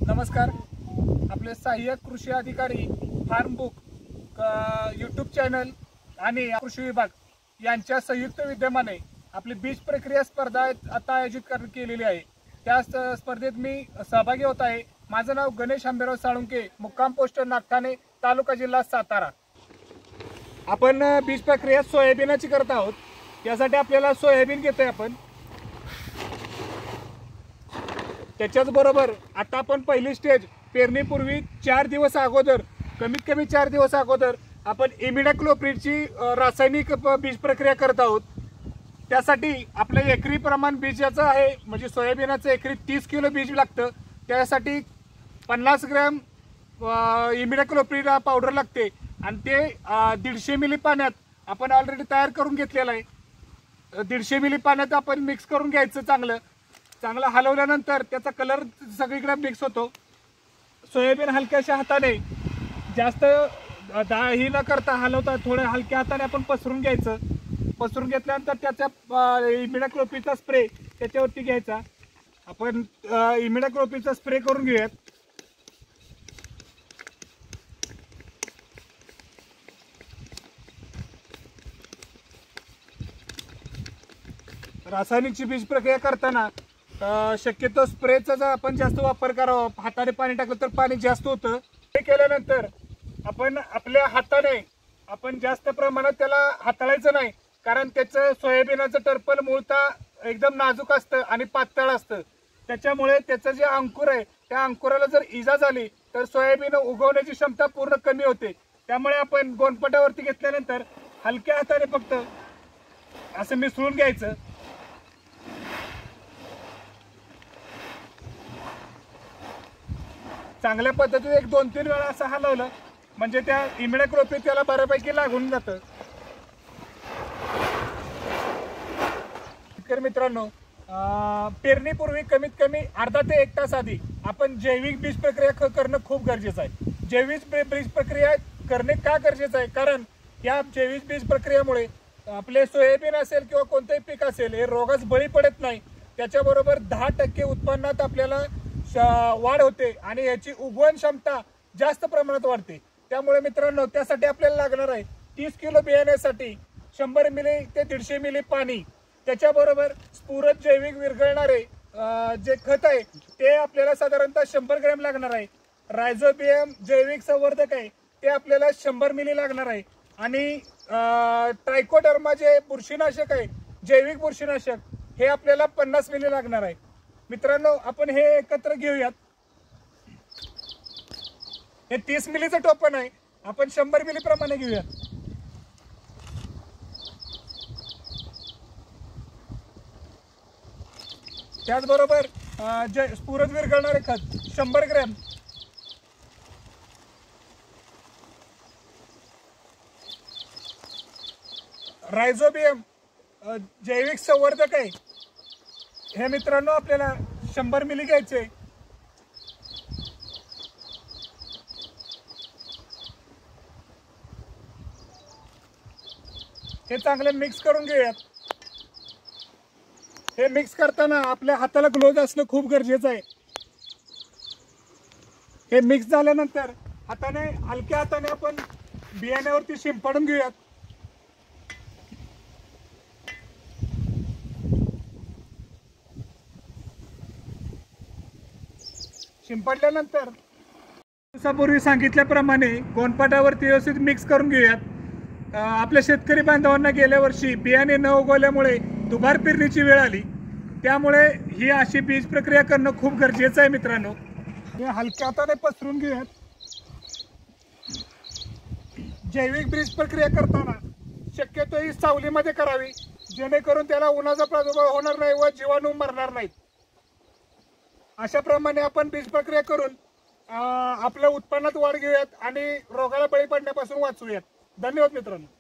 नमस्कार. आपले सहाय्यक कृषी अधिकारी फार्म बुक यूट्यूब चॅनल आणि कृषी विभाग यांच्या संयुक्त विद्यमाने आपली बीज प्रक्रिया स्पर्धा आता आयोजित केलेली आहे. त्या स्पर्धेत मी सहभागी होत आहे. माझं नाव गणेश आंबेराव साळुंके, मुक्काम पोस्ट नागठाणे, तालुका जिल्हा सातारा. आपण बीज प्रक्रिया सोयाबीनची करत आहोत. यासाठी आपल्याला सोयाबीन घेतोय आपण. त्याच्याच बरोबर आता आपण पहिली स्टेज पेरणीपूर्वी 4 दिवस अगोदर, कमीत कमी 4 दिवस अगोदर आपण इमिडाक्लोप्रिडची रासायनिक बीज प्रक्रिया करत आहोत. त्यासाठी आपलं एकरी प्रमाण बीजाचं आहे, म्हणजे सोयाबीनाचं एकरी 30 किलो बीज लागतं. त्यासाठी 50 ग्रॅम इमिडाक्लोप्रिड पावडर लागते आणि ते 150 मिली पाण्यात आपण ऑलरेडी तयार करून घेतलेलं आहे. 150 मिली पाण्यात आपण मिक्स करून घ्यायचं. चांगलं हलवल्यानंतर त्याचा कलर सगळीकडे मिक्स होतो. सोयाबीन हलक्याशा हाताने, जास्त ही न करता हलवता थोड्या हलक्या हाताने आपण पसरून घ्यायचं. पसरून घेतल्यानंतर त्याचा इमिडाक्लोप्रिडचा स्प्रे त्याच्यावरती घ्यायचा. आपण इमिडाक्लोप्रिडचा स्प्रे करून घेऊयात. रासायनिकची बीज प्रक्रिया करताना शक्यतो स्प्रेचा जर आपण जास्त वापर करावा. हाताने पाणी टाकलं तर पाणी जास्त होतं. हे केल्यानंतर आपण आपल्या हाताने आपण जास्त प्रमाणात त्याला हाताळायचं नाही, कारण त्याचं सोयाबीनाचं टर्पल मूळतः एकदम नाजूक असतं आणि पातळ असतं. त्याच्यामुळे त्याचं जे अंकुर आहे त्या अंकुराला जर इजा झाली तर सोयाबीन उगवण्याची क्षमता पूर्ण कमी होते. त्यामुळे आपण गोणपटावरती घेतल्यानंतर हलक्या हाताने फक्त असं मिसळून घ्यायचं. चांगल्या पद्धतीने 1-2-3 वेळा असं हलवलं म्हणजे त्या इमिडाक्लोप्रिड त्याला बऱ्यापैकी लागून जातं. मित्रांनो, पेरणीपूर्वी कमीत कमी अर्धा ते 1 तास आधी आपण जैविक बीज प्रक्रिया करणं खूप गरजेचं आहे. जैविक बीज प्रक्रिया करणे का गरजेचं आहे? कारण या जैविक बीज प्रक्रियेमुळे आपले सोयाबीन असेल किंवा कोणतेही पीक असेल हे रोगास बळी पडत नाही. त्याच्याबरोबर 10% उत्पन्नात आपल्याला वाढ होते आणि याची उगवण क्षमता जास्त प्रमाणात वाढते. त्यामुळे मित्रांनो, त्यासाठी आपल्याला लागणार आहे 30 किलो बियाण्यासाठी 100 मिली ते 150 मिली पाणी. त्याच्याबरोबर स्फुरद जैविक विरघळणारे जे खत आहे ते आपल्याला साधारणतः 100 ग्रॅम लागणार आहे. रायझोबियम जैविक संवर्धक आहे ते आपल्याला 100 मिली लागणार आहे. आणि ट्रायकोडर्मा जे बुरशीनाशक आहे, जैविक बुरशीनाशक, हे आपल्याला 50 मिली लागणार आहे. मित्रांनो, आपण हे एकत्र घेऊयात. हे 30 मिलीचं टोपण आहे, आपण 100 मिली प्रमाणे घेऊयात. त्याचबरोबर जे स्फुरद विरघळणारे खत 100 ग्रॅम. रायझोबियम जैविक संवर्धक आहे, हे मित्रांनो आपल्याला 100 मिली घ्यायचे. हे चांगले मिक्स करून घेऊयात. हे मिक्स करताना आपल्या हाताला ग्लोव्ज असणं खूप गरजेचं आहे. हे मिक्स झाल्यानंतर हलक्या हाताने आपण बियाण्यावरती शिंपडून घेऊयात. शिंपडल्यानंतर दिवसापूर्वी सांगितल्याप्रमाणे गोणपाटावरती व्यवस्थित मिक्स करून घेऊयात. आपल्या शेतकरी बांधवांना गेल्या वर्षी बियाणे न उगवल्यामुळे दुबार पेरणीची वेळ आली. त्यामुळे ही अशी बीज प्रक्रिया करणं खूप गरजेचं आहे. मित्रांनो, हे हलक्या हाताने पसरून घेऊयात. जैविक बीज प्रक्रिया करताना शक्यतो ही सावलीमध्ये करावी, जेणेकरून त्याला उन्हाचा प्रादुर्भाव होणार नाही व जीवाणू मरणार नाहीत. अशाप्रमाणे आपण बीज प्रक्रिया करून आपल्या उत्पन्नात वाढ घेऊयात आणि रोगाला बळी पडण्यापासून वाचूयात. धन्यवाद मित्रांनो.